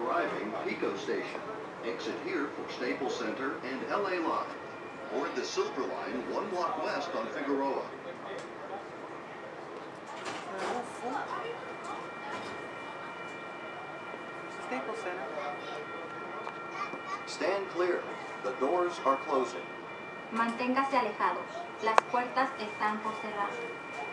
arriving Pico Station. Exit here for Staples Center and LA Line. Board the Silver Line 1 block west on Figueroa. Staples Center. Stand clear. The doors are closing. Manténgase alejados. Las puertas están por cerrar.